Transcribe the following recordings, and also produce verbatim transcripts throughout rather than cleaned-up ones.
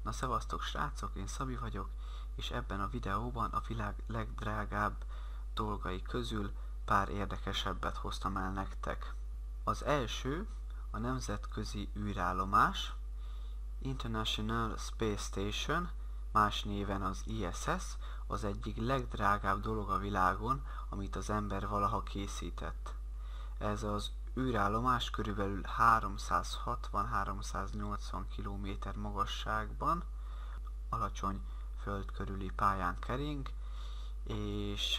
Na szevasztok srácok, én Szabi vagyok, és ebben a videóban a világ legdrágább dolgai közül pár érdekesebbet hoztam el nektek. Az első a nemzetközi űrállomás, International Space Station, más néven az I S S, az egyik legdrágább dolog a világon, amit az ember valaha készített. Ez az űrállomás körülbelül háromszázhatvan-háromszáznyolcvan kilométer magasságban, alacsony föld körüli pályán kering, és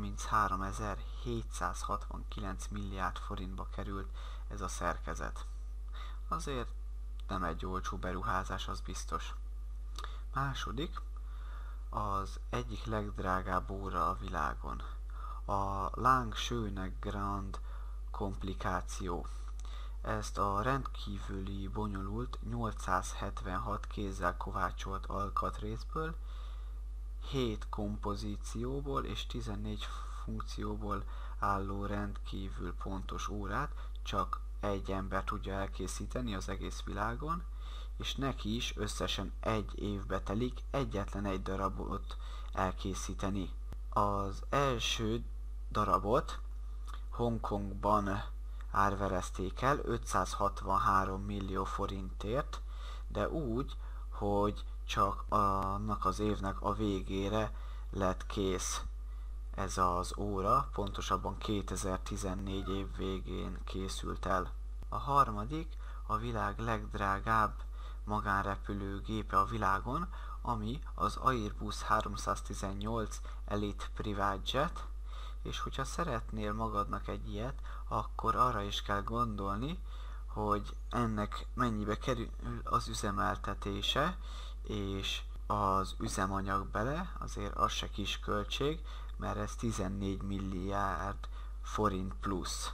harmincháromezer-hétszázhatvankilenc milliárd forintba került ez a szerkezet. Azért nem egy olcsó beruházás, az biztos. Második, az egyik legdrágább óra a világon. A Lang-Schöne Grand komplikáció. Ezt a rendkívüli bonyolult nyolcszázhetvenhat kézzel kovácsolt alkatrészből, hét kompozícióból és tizennégy funkcióból álló rendkívül pontos órát csak egy ember tudja elkészíteni az egész világon, és neki is összesen egy évbe telik egyetlen egy darabot elkészíteni. Az első darabot Hongkongban árverezték el ötszázhatvanhárom millió forintért, de úgy, hogy csak annak az évnek a végére lett kész ez az óra, pontosabban kétezer-tizennégy év végén készült el. A harmadik a világ legdrágább magánrepülőgépe a világon, ami az Airbus háromszáztizennyolc Elite Private Jet, és hogyha szeretnél magadnak egy ilyet, akkor arra is kell gondolni, hogy ennek mennyibe kerül az üzemeltetése, és az üzemanyag bele, azért az se kis költség, mert ez tizennégy milliárd forint plusz.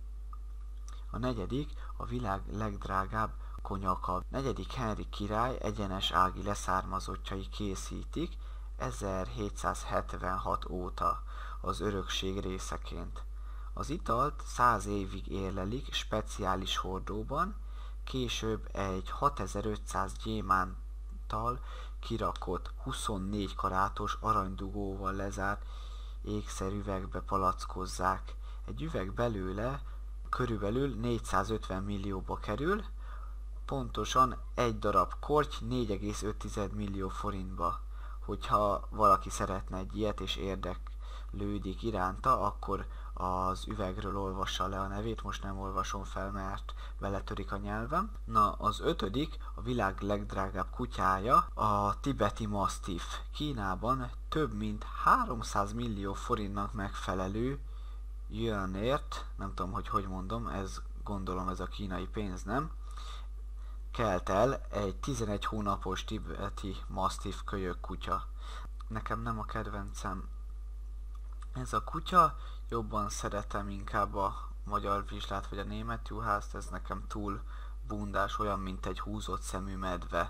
A negyedik a világ legdrágább konyaka. Negyedik Henrik király egyenes ági leszármazottjai készítik ezerhétszázhetvenhat óta az örökség részeként. Az italt száz évig érlelik speciális hordóban, később egy hatezer-ötszáz gyémánttal kirakott huszonnégy karátos aranydugóval lezárt ékszerüvegbe palackozzák. Egy üveg belőle körülbelül négyszázötven millióba kerül, pontosan egy darab korty négy egész öt millió forintba. Hogyha valaki szeretne egy ilyet és érdeklődik iránta, akkor az üvegről olvassa le a nevét, most nem olvasom fel, mert beletörik a nyelvem. Na, az ötödik, a világ legdrágább kutyája, a tibeti mastiff. Kínában több mint háromszáz millió forintnak megfelelő yuanért, nem tudom, hogy hogy mondom, ez gondolom ez a kínai pénz, nem? Kelt el egy tizenegy hónapos tibeti mastiff kölyök kutya. Nekem nem a kedvencem ez a kutya, jobban szeretem inkább a magyar vizslát vagy a német juhászt, ez nekem túl bundás, olyan, mint egy húzott szemű medve.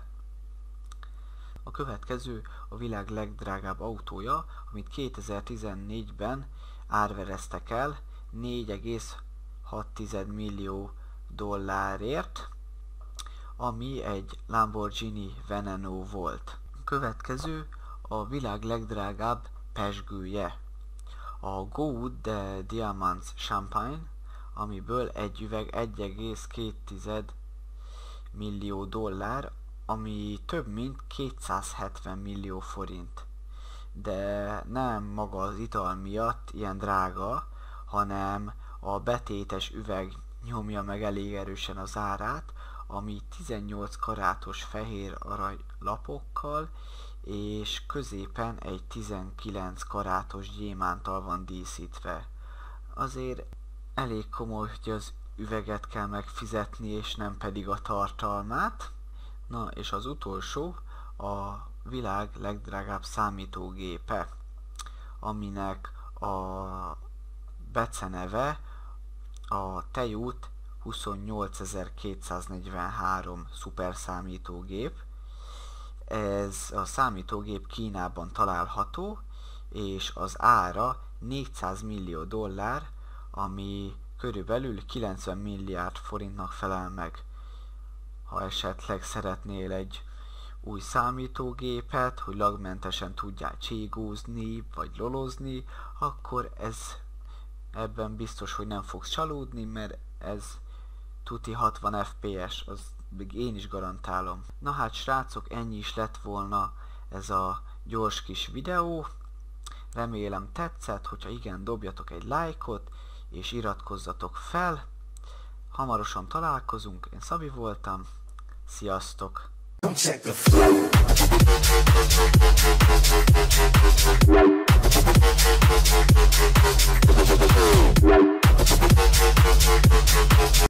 A következő a világ legdrágább autója, amit kétezer-tizennégyben árvereztek el négy egész hat millió dollárért, ami egy Lamborghini Veneno volt. A következő a világ legdrágább pezsgője, a Goût de Diamants Champagne, amiből egy üveg egy egész két millió dollár, ami több mint kétszázhetven millió forint. De nem maga az ital miatt ilyen drága, hanem a betétes üveg nyomja meg elég erősen az árát, ami tizennyolc karátos fehér arany lapokkal, és középen egy tizenkilenc karátos gyémánttal van díszítve. Azért elég komoly, hogy az üveget kell megfizetni, és nem pedig a tartalmát. Na, és az utolsó a világ legdrágább számítógépe, aminek a beceneve a Tejút huszonnyolcezer-kétszáznegyvenhárom szuperszámítógép. Ez a számítógép Kínában található, és az ára négyszáz millió dollár, ami körülbelül kilencven milliárd forintnak felel meg. Ha esetleg szeretnél egy új számítógépet, hogy lagmentesen tudjál cségózni, vagy lolozni, akkor ez ebben biztos, hogy nem fogsz csalódni, mert ez tuti hatvan ef pé es, az még én is garantálom. Na hát srácok, ennyi is lett volna ez a gyors kis videó. Remélem tetszett, hogyha igen, dobjatok egy lájkot, és iratkozzatok fel. Hamarosan találkozunk, én Szabi voltam, sziasztok! Check the flow.